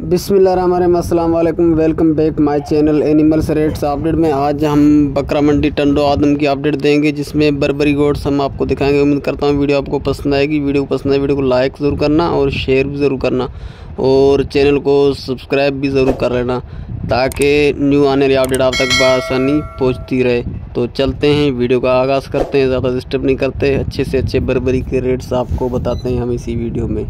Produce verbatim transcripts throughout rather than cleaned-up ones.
बिस्मिल्लाहिर्रहमानिर्रहीम, अस्सलाम वालेकुम। Welcome back my channel animals rates update में। आज हम बकरा मंडी टंडो आदम की अपडेट देंगे, जिसमें बर्बरी गोट्स हम आपको दिखाएंगे। उम्मीद करता हूँ वीडियो आपको पसंद आएगी। वीडियो को पसंद आए वीडियो को लाइक ज़रूर करना और शेयर भी ज़रूर करना और चैनल को सब्सक्राइब भी ज़रूर कर लेना, ताकि न्यू आने वाली अपडेट आप तक बआसानी पहुँचती रहे। तो चलते हैं, वीडियो का आगाज़ करते हैं। ज़्यादा डिस्टर्ब नहीं करते, अच्छे से अच्छे बर्बरी के रेट्स आपको बताते हैं हम इसी वीडियो में।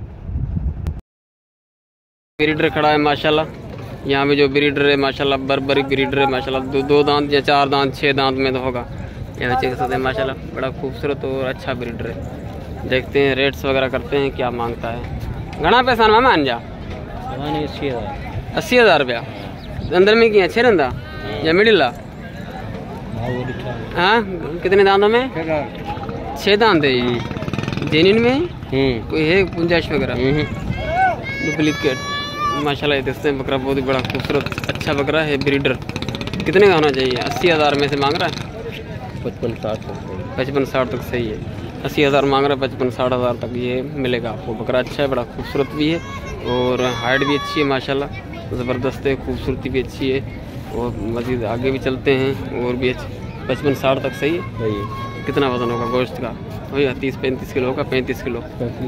ब्रीडर खड़ा है माशाल्लाह। यहाँ पे जो ब्रीडर है माशाल्लाह बर्बरी ब्रीडर है माशाल्लाह। दो, दो दांत या चार दांत छः दांत में तो होगा। यहाँ चेक कर सकते हैं माशाल्लाह, बड़ा खूबसूरत और अच्छा ब्रीडर है। देखते हैं रेट्स वगैरह करते हैं क्या मांगता है। घना पैसा ना मान जा अस्सी हज़ार अस्सी हज़ार रुपया अंदर में किया छः रंदा या मिडिल ला। हाँ, कितने दांतों में? छः दांत है ये। जेन्युइन में कोई है गुंजाइश वगैरह? डुप्लीकेट माशाल्लाह। देखते हैं बकरा बहुत ही बड़ा खूबसूरत अच्छा बकरा है ब्रीडर। कितने का होना चाहिए? अस्सी हज़ार में से मांग रहा है पचपन साठ तक पचपन साठ तक सही है। अस्सी हज़ार मांग रहा है, पचपन साठ हज़ार तक ये मिलेगा आपको। बकरा अच्छा है, बड़ा खूबसूरत भी है और हाइट भी अच्छी है माशाल्लाह, ज़बरदस्त है। खूबसूरती भी अच्छी है और मज़ीद आगे भी चलते हैं और भी अच्छी। पचपन साठ तक सही है। सही है। कितना वज़न होगा गोश्त का? भैया तीस पैंतीस किलो होगा। पैंतीस किलो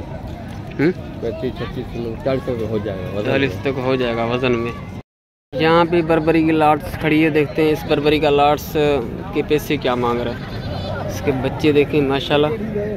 पैंतीस छत्तीस किलो चालीस तक हो जाएगा। चालीस तक हो जाएगा वज़न में। यहाँ पे बर्बरी की लाट्स खड़ी है। देखते हैं इस बर्बरी का लाट्स के पैसे क्या मांग रहा है। इसके बच्चे देखें माशाल्लाह,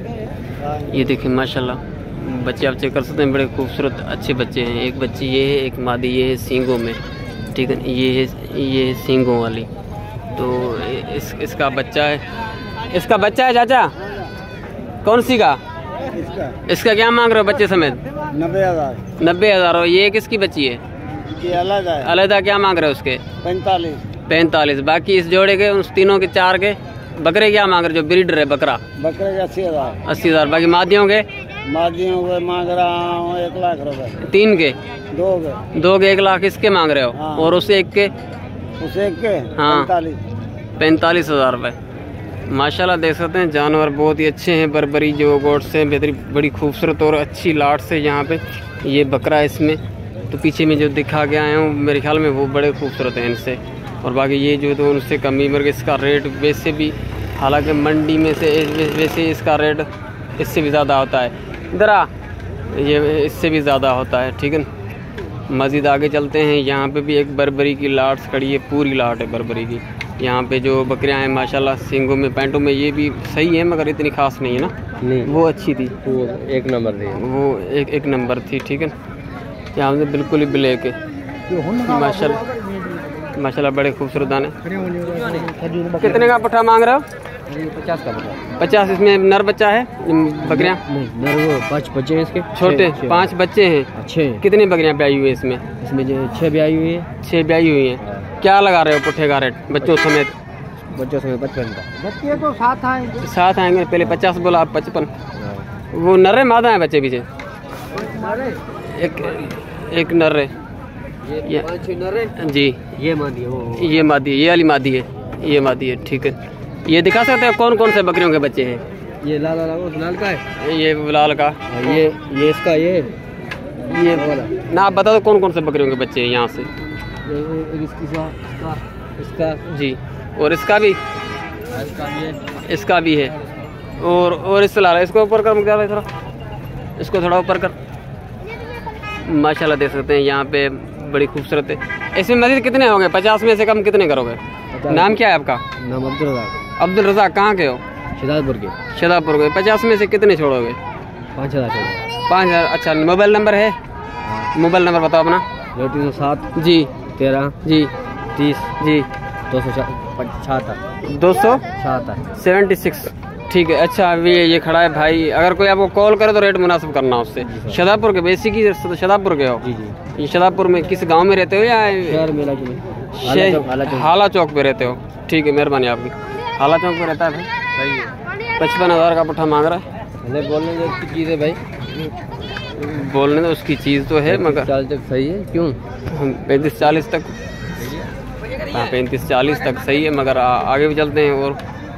ये देखें माशाल्लाह, बच्चे आप चेक कर सकते हैं। बड़े खूबसूरत अच्छे बच्चे हैं। एक बच्ची ये है, एक मादी ये है सींगों में, ठीक है। ये है ये है सींगों वाली। तो इस इसका बच्चा है इसका बच्चा है चाचा। कौन सी का? इसका इसका क्या मांग रहे हो बच्चे समेत? नब्बे हज़ार नब्बे हज़ार हो। ये किसकी बच्ची है? ये अलग है। अलग क्या मांग रहे हो उसके? पैंतालीस पैंतालीस। बाकी इस जोड़े के उस तीनों के चार के बकरे क्या मांग रहे? जो ब्रीडर है बकरा बकरे के अस्सी हज़ार अस्सी हज़ार बाकी मादियों के मादियों के मांग रहा हूँ एक लाख रुपए। तीन के दो के दो के एक लाख इसके मांग रहे हो? हाँ। और उसे एक के उसे एक के हाँ पैंतालीस पैंतालीस हज़ार रुपये माशाल्लाह। देख सकते हैं जानवर बहुत ही अच्छे हैं। बर्बरी जो गोट्स हैं बेहतरीन, बड़ी खूबसूरत और अच्छी लाट्स है यहाँ पे। ये बकरा है इसमें, तो पीछे में जो दिखा के आए हूँ मेरे ख्याल में वो बड़े खूबसूरत हैं इनसे। और बाकी ये जो तो उनसे कमी मर इसका रेट वैसे भी, हालांकि मंडी में से वैसे इसका रेट इससे भी ज़्यादा होता है। इधर आ, ये इससे भी ज़्यादा होता है, ठीक है। मज़ीद आगे चलते हैं। यहाँ पे भी एक बर्बरी की लाट्स खड़ी है, पूरी लाट है बर्बरी की। यहाँ पे जो बकरियाँ हैं माशाल्लाह सींगों में पैंटों में ये भी सही है, मगर इतनी खास नहीं है ना। नहीं, वो अच्छी थी, वो एक नंबर थी, वो एक एक नंबर थी, ठीक है। यहाँ से बिल्कुल ही ब्लैक है माशाल्लाह माशाल्लाह, बड़े खूबसूरत दाने। कितने का पुट्ठा मांग रहे हो? पचास का बच्चा। पचास। इसमें नर बच्चा है बकरियाँ? पाँच बच्चे हैं इसके, छोटे पाँच बच्चे हैं। छः। कितनी बकरियाँ ब्याई हुई है इसमें? इसमें जो छः ब्याई हुई है। छः ब्याई हुई हैं। क्या लगा रहे हो पुट्ठे का रेट बच्चों समेत? बच्चों समेत पचपन का। बच्चे तो साथ आएंगे साथ आएंगे। पहले पचास बोला, आप पचपन। वो नर्रे मादा है बच्चे पीछे? एक एक नर्रे जी। ये मादी है, ये मादी है, ये वाली मादी है, ये मादी है, ठीक है। ये दिखा सकते हैं कौन कौन से बकरियों के बच्चे हैं? ये लाल लाल लाल का है, ये लाल का, ये ये इसका, ये ये ना आप बता दो कौन कौन से बकरियों के बच्चे हैं यहाँ से? इसका इसका जी, और इसका भी इसका भी है, इसका भी है। और और इस लाल, इसको ऊपर कर मुझे थोड़ा, इसको थोड़ा ऊपर कर। माशाल्लाह देख सकते हैं यहाँ पे बड़ी खूबसूरत है। इसमें मजीद कितने होंगे? पचास में से कम कितने करोगे? नाम क्या है आपका? नाम अब्दुल रज़ाक। अब्दुल रज़ाक। कहाँ के हो? शहजादपुर के। शहजादपुर के। पचास में से कितने छोड़ोगे? पाँच हज़ार छोड़ोगे। पाँच हज़ार। अच्छा, मोबाइल नंबर है? मोबाइल नंबर बताओ अपना। दो तीन सौ सात जी तेरह जी तीस जी दो सौ छहत्तर दो सौ छहत्तर सेवेंटी सिक्स, ठीक है। अच्छा, अभी ये खड़ा है भाई। अगर कोई आपको कॉल करे तो रेट मुनासिब करना उससे। शहजादपुर के बेसिक ही शहजादपुर के हो? जी जी। ये शहजादपुर में किस गांव में रहते हो या शहर मेला में? हाला चौक पे रहते हो, ठीक है, मेहरबानी आपकी। हाला चौक पे रहता है भाई, सही है। पचपन हज़ार का पुट्ठा मांग रहा है। बोलने दो उसकी चीज़ है भाई, बोलने दो उसकी चीज़ तो है, मगर चालीस तक सही है। क्यों? पैंतीस चालीस तक, हाँ पैंतीस चालीस तक सही है, मगर आ, आगे भी चलते हैं और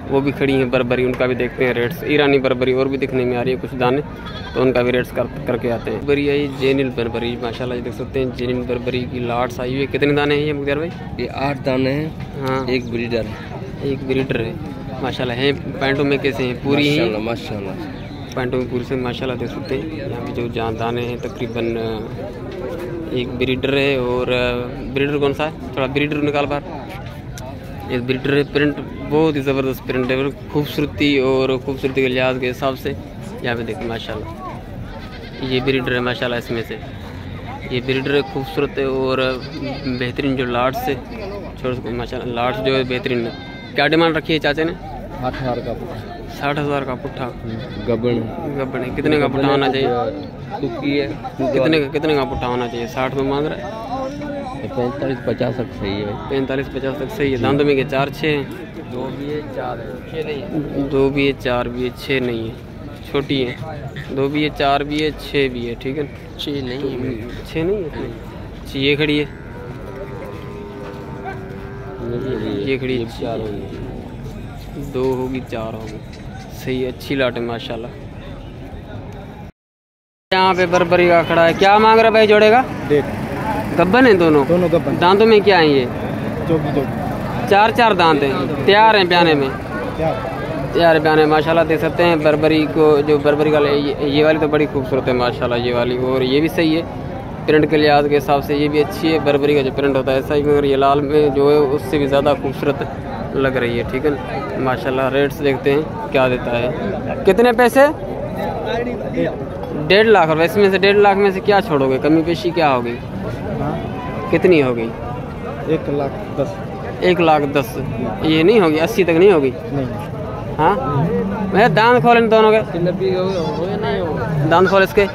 वो भी खड़ी हैं बर्बरी, उनका भी देखते हैं रेट्स। ईरानी बर्बरी और भी दिखने में आ रही है कुछ दाने, तो उनका भी रेट्स कर करके आते हैं। बर्बरी है जेनिल बर्बरी, माशाल्लाह देख सकते हैं जेनिल बर्बरी की लाट्स आई हुई है। कितने दाने हैं ये मुख्तार भाई? ये आठ दाने हैं। हाँ, एक ब्रीडर है। एक ब्रीडर है माशाल्लाह। है पैंटों में कैसे हैं? पूरी ही माशाल्लाह, पैंटों में पूरी से माशाल्लाह देख सकते हैं। यहाँ पे जो जहाँ दाने हैं तकरीबन एक ब्रीडर है, और ब्रीडर कौन सा है? थोड़ा ब्रीडर निकाल बाहर। एक ब्रीडर है, प्रिंट बहुत ही ज़बरदस्त प्रिंट है, खूबसूरती और खूबसूरती के लिहाज के हिसाब से। यहाँ पे देखिए माशाल्लाह ये ब्रीडर है माशाल्लाह। इसमें से ये ब्रीडर है, खूबसूरत है और बेहतरीन जो लाट्स है छोटे माशाल्लाह। लाट्स जो है बेहतरीन है। क्या डिमांड रखी है चाचा ने? आठ हज़ार का पुट्ठा। साठ हज़ार का पुट्ठा गबन गबन है। कितने का पुट्ठा होना चाहिए? है कितने का कितने का पुट्ठा होना चाहिए? साठ में मांग रहा है। पैंतालीस पचास तक सही है। पैंतालीस पचास तक सही है। दांतों में के चार छः हैं? दो भी है, चार है, छः नहीं है। दो भी है, चार भी है, छः नहीं है, छोटी है। दो भी है, चार भी है, छः भी है, ठीक है। छः नहीं है, छः नहीं है, छः ये खड़ी है, ये खड़ी है, चार होगी, दो होगी, चार होगी, सही है। अच्छी लाट है माशाल्लाह। यहाँ पे बर्बरी का खड़ा है। क्या मांग रहा है भाई जोड़े का? गब्बन है दोनों? दोनों गब्बन। दांतों में क्या है ये? जोगी जोगी। चार चार दांत हैं, तैयार हैं ब्याने में, तैयार है ब्याने माशाल्लाह। देख सकते हैं बर्बरी को, जो बर्बरी का ये, ये वाली तो बड़ी खूबसूरत है माशाल्लाह ये वाली, और ये भी सही है प्रिंट के लिहाज के हिसाब से। ये भी अच्छी है बर्बरी का जो प्रिंट होता है ऐसा ही, मगर ये लाल में जो है उससे भी ज़्यादा खूबसूरत लग रही है, ठीक है माशाल्लाह। रेट्स देखते हैं क्या देता है। कितने पैसे? डेढ़ लाख रुपये। इसमें से डेढ़ लाख में से क्या छोड़ोगे? कमी पेशी क्या होगी? कितनी होगी? एक लाख दस। एक लाख दस ये नहीं होगी? अस्सी तक नहीं होगी? नहीं। हाँ मैं दांत खोले दोनों के, दांत खोल इसके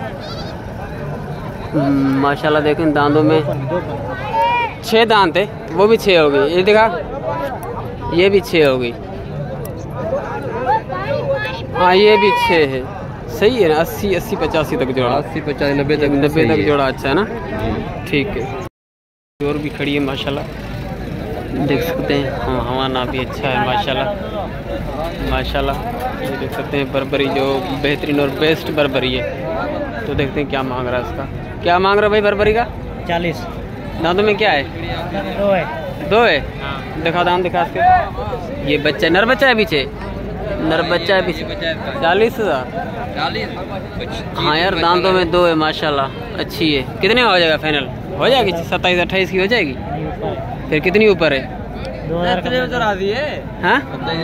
माशाल्लाह। देखें दांतों में छः दांत है, वो भी छः होगी। ये देखा, ये भी छः होगी। हाँ ये भी छः है, सही है ना। अस्सी अस्सी पचासी तक जोड़ा, अस्सी पचासी नब्बे तक नब्बे तक जोड़ा अच्छा है ना, ठीक है। और भी खड़ी है माशाल्लाह, देख सकते हैं। हाँ हवाना भी अच्छा है माशाल्लाह माशाल्लाह। ये देख सकते हैं बर्बरी जो बेहतरीन और बेस्ट बर्बरी है। तो देखते हैं क्या मांग रहा है इसका। क्या मांग रहा है भाई बर्बरी का? चालीस। दांतों में क्या है? दो है। दो है? दिखा दांत दिखा इसके। ये बच्चा नर बच्चा है पीछे, नर बच्चा है पीछे। चालीस हज़ार। हाँ यार दांतों में दो है माशाल्लाह, अच्छी है। कितने हो जाएगा फाइनल? हो जाएगी सत्ताईस अट्ठाईस की हो जाएगी। फिर कितनी ऊपर है? दो हजार हाँ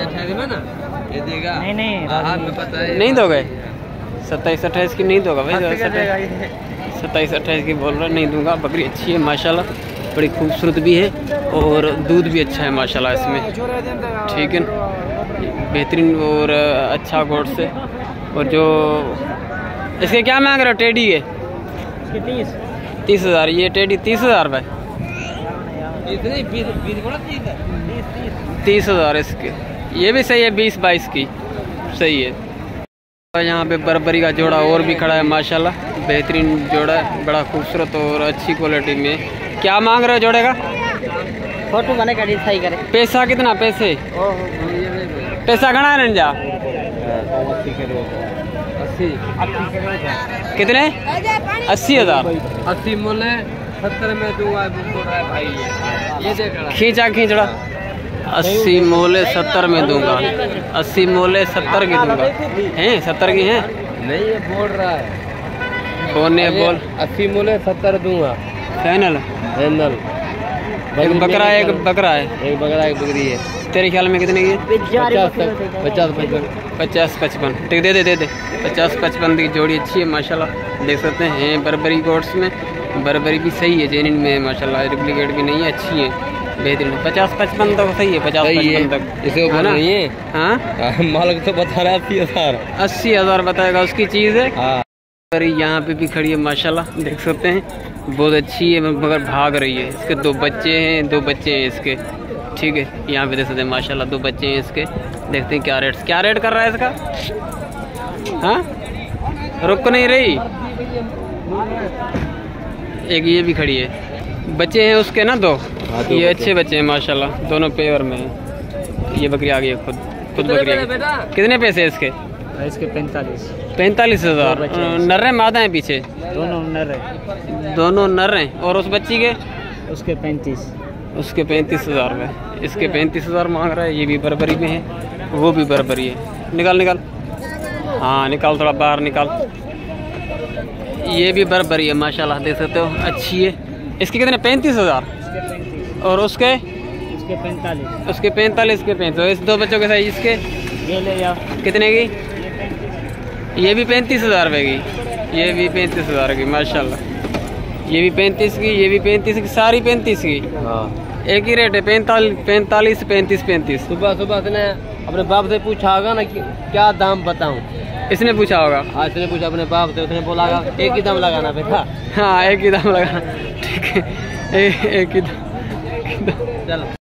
नहीं नहीं नहीं दोगे? सत्ताईस अट्ठाईस की नहीं दोगा भाई? सत्ताईस अट्ठाईस की बोल रहा नहीं दूंगा। बकरी अच्छी है माशाल्लाह, बड़ी खूबसूरत भी है और दूध भी अच्छा है माशाल्लाह इसमें, ठीक है बेहतरीन और अच्छा गोट से। और जो इसके क्या मांग रहे हो? टेडी है तीस तीस हज़ार। ये टेडी तीस हज़ार भाई, तीस हज़ार इसके। ये भी सही है, बीस बाईस की सही है। यहाँ पे बर्बरी का जोड़ा और भी खड़ा है माशाल्लाह, बेहतरीन जोड़ा है, बड़ा खूबसूरत और अच्छी क्वालिटी में। क्या मांग रहे हो जोड़े का? फोटो बने का सही करे। पैसा कितना? पैसे पैसा घना है जा कितने? अस्सी हज़ार। अस्सी मोले सत्तर में दूंगा भाई। ये देख खींचा खींचड़ा अस्सी मोले सत्तर में दूंगा। अस्सी मोले सत्तर की दूंगा। हैं सत्तर की हैं? नहीं ये बोल रहा है। कौन ने बोल? अस्सी मोले सत्तर दूंगा फाइनल। फाइनल। एक बकरा है, एक बकरा है, एक बकरा एक बकरी है। तेरे ख्याल में कितने की? पचास पचास पचपन पचास पचपन ठीक दे दे दे दे पचास पचपन की जोड़ी अच्छी है माशाल्लाह। देख सकते हैं बर्बरी गोट्स में बर्बरी भी सही है, जेनिन में माशाल्लाह, डुप्लीकेट भी नहीं है, अच्छी है बेहतरीन। पचास पचपन तक सही है, पचास पचपन तक इसे ऊपर नहीं है। हाँ मालिक तो बता रहा है अस्सी हज़ार। अस्सी हज़ार बताएगा उसकी चीज़ है। हाँ यहाँ पे भी खड़ी है माशाल्लाह, देख सकते हैं बहुत अच्छी है मगर भाग रही है। इसके दो बच्चे हैं, दो बच्चे हैं इसके, ठीक है। यहाँ पे देख सकते हैं माशाल्लाह दो बच्चे हैं इसके। देखते हैं क्या रेट क्या रेट कर रहा है इसका। हाँ रुक नहीं रही। एक ये भी खड़ी है, बच्चे हैं उसके ना दो, ये अच्छे बच्चे हैं माशाल्लाह, दोनों पेयर में हैं। ये बकरी आ गई है खुद। खुद बकरी बेटा कितने पैसे इसके? इसके पैंतालीस पैंतालीस हजार। नर है मादा है पीछे? दोनों नर है। दोनों नर हैं। और उस बच्ची के? उसके पैंतीस। उसके पैंतीस हजार रुपये। इसके पैंतीस हजार मांग रहा है। ये भी बराबरी में है, वो भी बराबरी है। निकाल निकाल, हाँ निकाल, थोड़ा बाहर निकाल। ये भी बराबरी है माशाल्लाह, देख सकते हो अच्छी है। इसके कितने? पैंतीस हजार। और उसके? उसके पैंतालीस। उसके पैंतालीस के पैंतीस। इस दो बच्चों के साइज इसके ये ले जाओ। कितने की? ये भी पैंतीस हजार रुपये की। ये भी पैंतीस हजार की माशाल्लाह। ये भी पैंतीस की, ये भी पैंतीस की, सारी पैंतीस की। हाँ एक ही रेट है, पैंतालीस पैंतालीस पैंतीस पैंतीस। सुबह सुबह उसने अपने बाप से पूछा होगा ना कि क्या दाम बताऊं। इसने पूछा होगा? आज उसने पूछा अपने बाप से, उसने बोला एक ही दाम लगाना बेटा। हाँ एक ही दाम लगाना, ठीक है, एक ही दाम। चलो।